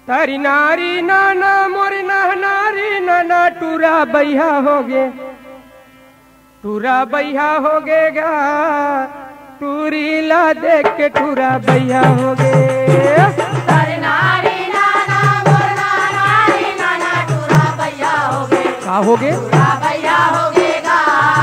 तारी नारी नाना मोर नारी नाना टूरा बैहा हो गे, टूरा बैहा हो गेगा, टूरी ला देख के टूरा बैहा हो गे। तारी नारी नाना मोर नारी नाना टूरा बैहा हो गे, का हो गे? टूरा बैहा हो गेगा,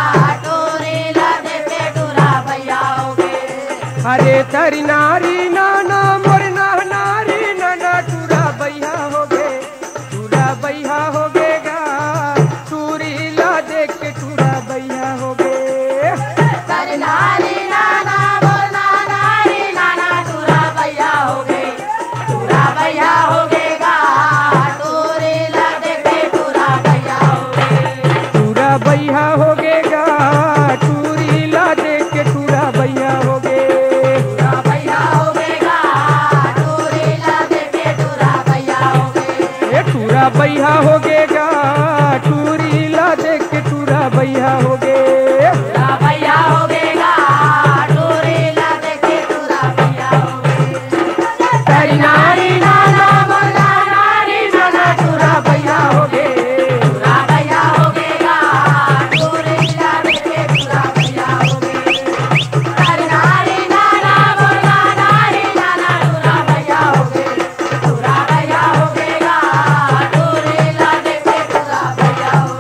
टूरी ला देख के टूरा बैहा हो गे। अरे तारी नारी नाना मोर नारी नाना टूरा बैहा हो गे, टूरा बैहा हो गेगा, टूरी ला देख के टूरा बैहा हो गे। तारी नारी नाना मोर नारी नाना टूरा बैहा हो गे, टूरा बैहा हो गेगा, टूरी ला देख के टूरा बैहा हो गे। टूरा बैहा हो गेगा, टूरी ला देख के टूरा बैहा हो गे। टूरा बैहा हो गेगा, टूरी ला देख के टूरा बैहा हो गे। ए टूरा बैहा हो गेगा, टूरी ला देख के टूरा बैहा हो गे। टूरा बैहा हो गेगा, टूरी ला देख के टूरा बैहा हो गे। तारी नारी नाना मोर नारी नाना टूरा बैहा हो गे, टूरा बैहा हो गेगा, टूरी ला देख के टूरा बैहा हो गे। तारी नारी नाना मोर नारी नाना टूरा बैहा हो गे, टूरा बैहा हो गेगा, टूरी ला देख के टूरा बैहा हो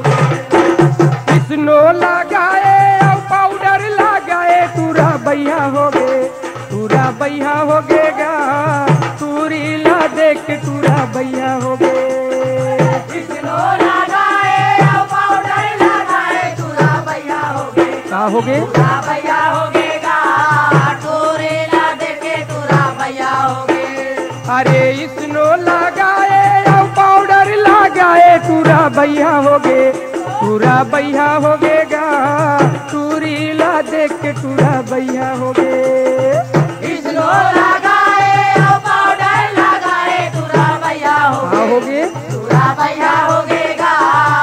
गे। किसनो लगाए और पाउडर लगाए टूरा बैहा हो गे, टूरा बैहा हो गेगा, टूरी ला देख के टूरा बैहा हो गे। किसनो लगाए और पाउडर लगाए टूरा बैहा हो गे, का हो गे? टूरा बैहा हो गेगा, टूरी ला देख के टूरा बैहा हो गे। अरे इसनो लगाए और पाउडर लगाए टूरा बैहा हो गे, टूरा बैहा हो गेगा, टूरी ला देख के टूरा बैहा हो गे। किसनो लगाए और पाउडर लगाए टूरा बैहा हो का गे, हो गे? टूरा बैहा हो गेगा,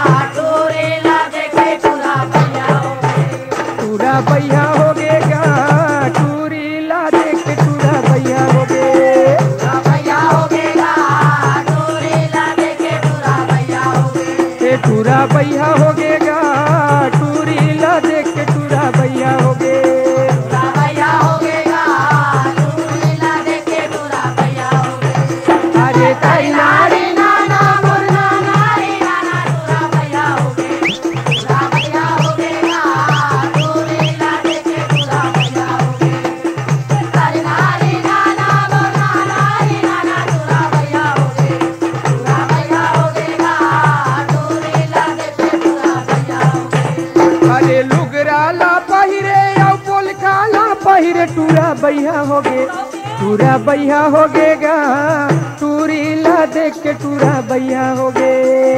टूरी ला देख के टूरा बैहा हो गे। टूरा बैहा हो गेगा, टूरी ला देख के टूरा बैहा हो गे। टूरा बैहा हो गेगा, टूरी ला देख के टूरा बैहा हो गे। ए टूरा बैहा हो गेगा, टूरी ला देख के टूरा बैहा हो गे। टूरा बैहा हो गेगा, टूरी ला देख के टूरा बैहा हो गे। अरे तारी नारी नाना मोर नारी नाना टूरा बैहा हो गे, टूरा बैहा हो गेगा, टूरी ला देख के टूरा बैहा हो गे। तारी नारी नाना मोर नारी नाना टूरा बैहा हो गे, टूरा बैहा हो गेगा, टूरी ला देख के टूरा बैहा हो गे। अरे लुगरा ला पहिरे और पोलखा ला पहिरे टूरा बैहा हो गे, टूरा बैहा हो गेगा, टूरी ला देख के टूरा बैहा हो गे।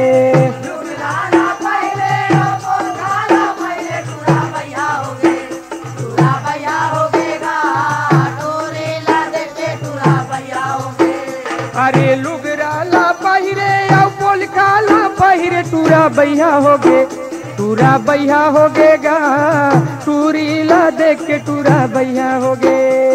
लुगराना पहले और पोलखाना पहले टूरा बैहा हो गे, टूरा बैहा हो गेगा, टूरी ला देख के टूरा बैहा हो गे। अरे लुगरा ला पहिरे और पोलखा ला पहिरे टूरा बैहा हो गे, टूरा बैहा हो गेगा, टूरी ला देख के टूरा बैहा हो गे।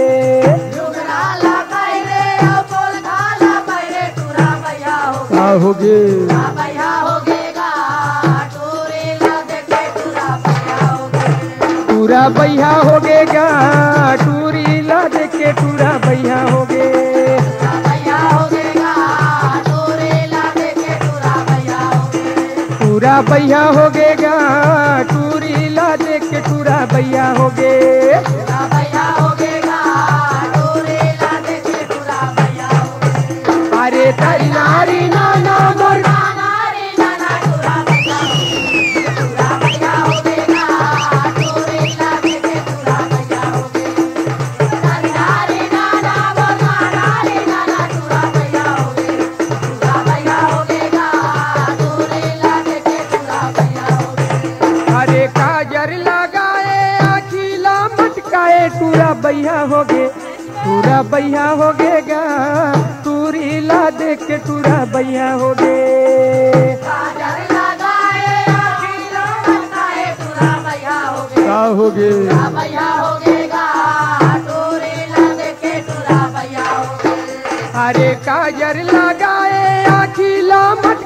लुगराना पहले और पोलखाना पहले टूरा बैहा हो गे, का हो गे? टूरा बैहा हो गेगा, टूरी ला देख के टूरा बैहा हो गे। टूरा बैहा हो गेगा, टूरी ला देख के टूरा बैहा हो गे। टूरा बैहा हो गेगा, टूरी ला देख के टूरा बैहा हो गे। टूरा बैहा हो गेगा, टूरी ला देख के टूरा बैहा हो गे। टूरा बैहा हो गेगा, टूरी ला देख के टूरा बैहा हो गे। अरे तारी नारी नाना मोर नारी नाना टूरा बैहा हो गे, टूरा बैहा हो गेगा, टूरी ला देख के टूरा बैहा हो गे। तारी नारी नाना मोर नारी नाना टूरा बैहा हो गे, टूरा बैहा हो गेगा, टूरी ला देख के टूरा बैहा हो गे। अरे काजर लगाए आखिला मटकाए टूरा बैहा हो गे, टूरा बैहा हो गेगा, टूरी ला देख के टूरा बैहा हो गे। काजल लगाए आखिलों मटकाए टूरा बैहा हो गे, का हो गे? टूरा बैहा हो गेगा, टूरी ला देख के टूरा बैहा हो गे। अरे काजर लगाए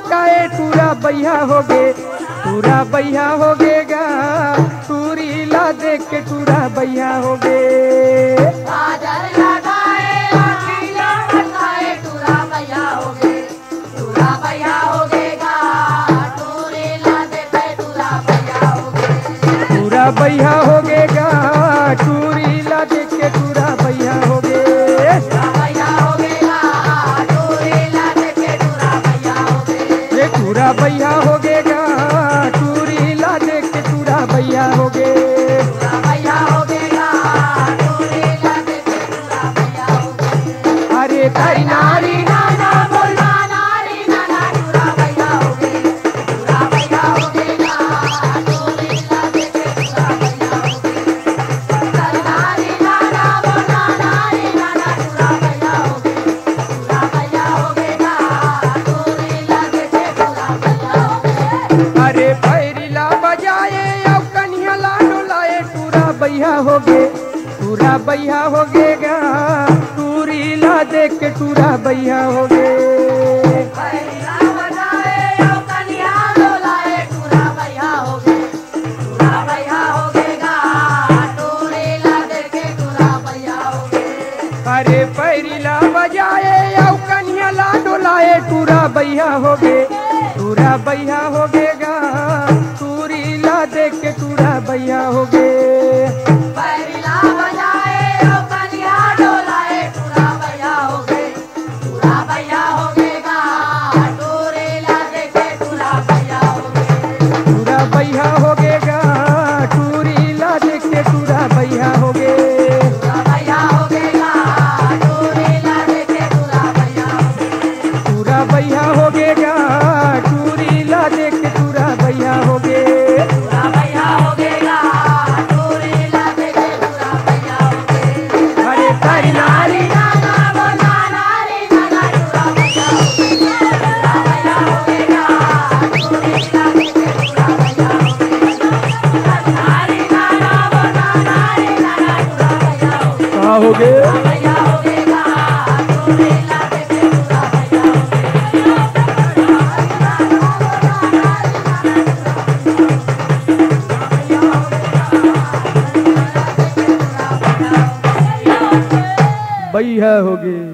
लटकाए टूरा बैया हो गे, टूरा बैया हो गेगा, टूरी ला देख के टूरा बैया हो गे। काजल लगाए अखियाँ बताए टूरा भैया हो गे, टूरा भैया हो गेगा, टूरी ला देखे टूरा भैया हो गे। टूरा बैया हो गेगा, टूरी ला देख के टूरा बैया हो गे। टूरा भैया हो गेगा, टूरी ला देखे टूरा भैया हो गे। ये टूरा बैया हो गेगा, टूरी ला देख के टूरा बैया हो गे। टूरा भैया हो गेगा, टूरी ला देखे टूरा भैया हो गे। अरे तारी नारी नाना बोला नारी नाना टूरा भैया हो गे, टूरा भैया हो गेगा, टूरी ला देखे टूरा भैया हो गे। नारी नाना बोला नारी नाना टूरा भैया हो गे, टूरा भैया हो गेगा, टूरी ला देखे टूरा भैया हो गे। अरे पैरिला बजाए अब कन्हैया ला डोलाए टूरा बैया हो गे, टूरा बैया हो गेगा, टूरी ला देख के टूरा बैया हो गे। पैरिला बजाए अब कन्हैया डोलाए टूरा भैया हो गे, टूरा भैया हो गेगा, टूरी ला देखे टूरा भैया हो गे। अरे पैरिला बजाए अब कन्हैया ला डोलाए टूरा बैया हो गे, टूरा बैया हो गेगा, टूरी ला देख के टूरा बैया हो गे। पैरिला बजाए अब कन्हैया डोलाए टूरा भैया हो गे, टूरा भैया हो गेगा, टूरी ला देखे टूरा भैया हो गे। टूरा बैया हो गेगा, टूरी ला देख के टूरा बैया हो गे। टूरा भैया हो गेगा, टूरी ला देखे टूरा भैया हो गे। टूरा बैया हो गेगा, टूरी ला देख के टूरा बैया हो गे। टूरा भैया हो गेगा, टूरी ला देखे टूरा भैया हो गे। अरे तारी नारी नाना बोला नारी नाना टूरा भैया हो गे, टूरा भैया हो गेगा, टूरी ला देखे टूरा भैया हो गे। नारी नाना बोला नारी नाना टूरा भैया हो गे, कहाँ हो गे? भैया हो गेगा, टूरी ला देखे टूरा भैया हो बैया हो गे।